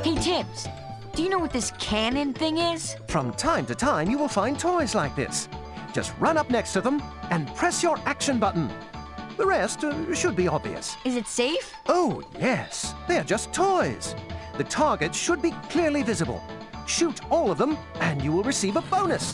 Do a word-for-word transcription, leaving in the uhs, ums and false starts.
Hey, Tibbs, do you know what this cannon thing is? From time to time, you will find toys like this. Just run up next to them and press your action button. The rest uh, should be obvious. Is it safe? Oh, yes. They're just toys. The target should be clearly visible. Shoot all of them, and you will receive a bonus.